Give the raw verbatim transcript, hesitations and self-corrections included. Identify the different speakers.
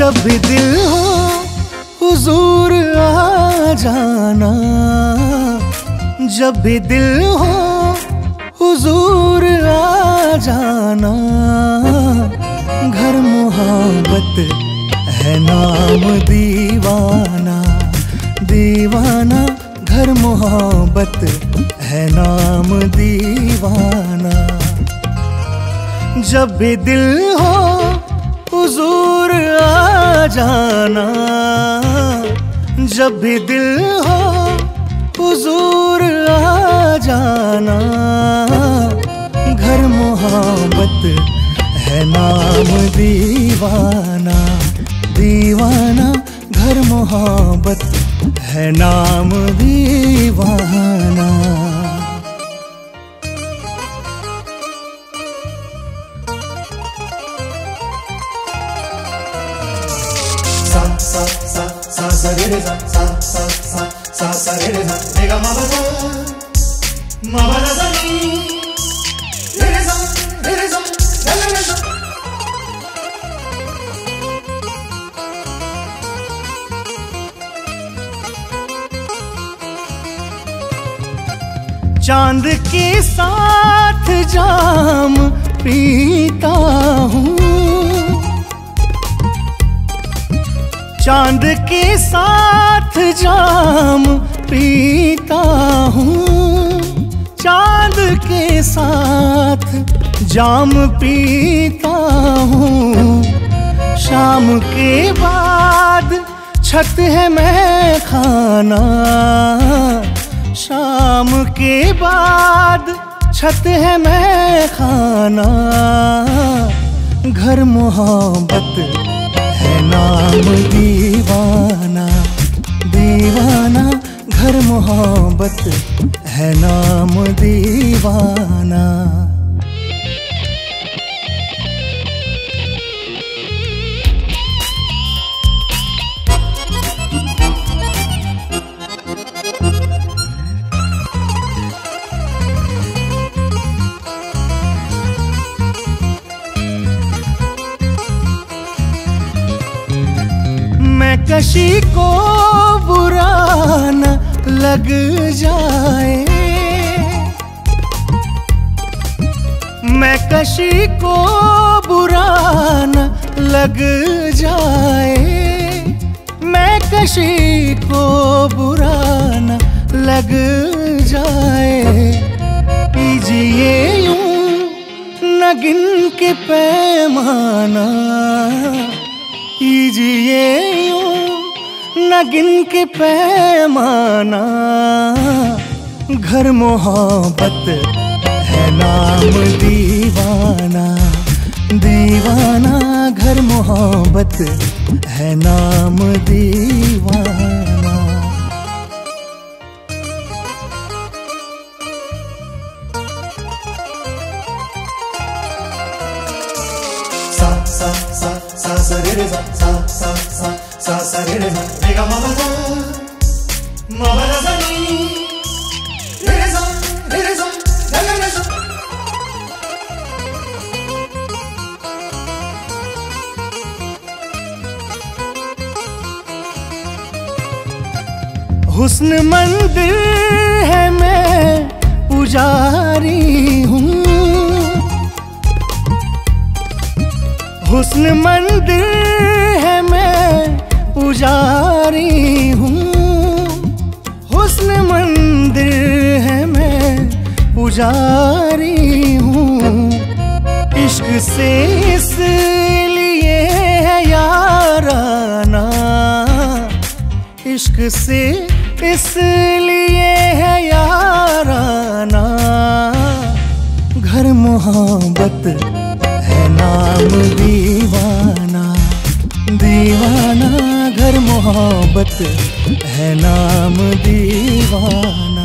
Speaker 1: जब भी दिल हो हुजूर आ जाना, जब भी दिल हो हुजूर आ जाना। घर मोहब्बत है नाम दीवाना, दीवाना घर मोहब्बत है नाम दीवाना। जब भी दिल हो हुजूर आ जाना, जब भी दिल हो हुजूर आ जाना। घर मोहब्बत है नाम दीवाना, दीवाना घर मोहब्बत है नाम दीवाना।
Speaker 2: सा सा सा सा सा रे रे सा सा सा सा सा सा रे रे सा रे गा मा बा सा मा बा दा सा नी रे रे सा रे रे सा रे रे सा।
Speaker 1: चांद के साथ जाम पीता हूँ, चांद के साथ जाम पीता हूँ, चांद के साथ जाम पीता हूँ। शाम के बाद छत है मैं खाना, शाम के बाद छत है मैं खाना। घर मोहब्बत है नाम दीवाना, दीवाना घर मोहब्बत है नाम दीवाना। कशी को बुरा न लग जाए, मैं कशी को बुरा न लग जाए, मैं कशी को बुरा न लग जाए। कीजिए यूं न गिन के पैमाना, कीजिए यूं न गिन के पैमाना। घर मोहब्बत है नाम दीवाना, दीवाना घर मोहब्बत है नाम दीवाना।
Speaker 2: सा सा सा सा सा रे रे सा सा सा सा सा सा रे रे सा रे गा मा बा सा मा बा दा सा नी रे रे सा रे रे सा रे रे सा।
Speaker 1: हुस्न मंदिर है मैं पुजारी हूँ, हुस्न मंदिर है मैं पुजारी हूँ, हुस्न मंदिर है मैं पुजारी हूँ। इश्क से इसलिए है याराना, इश्क से इसलिए है याराना। घर मोहब्बत है नाम दीवाना, दीवाना घर मोहब्बत है नाम दीवाना।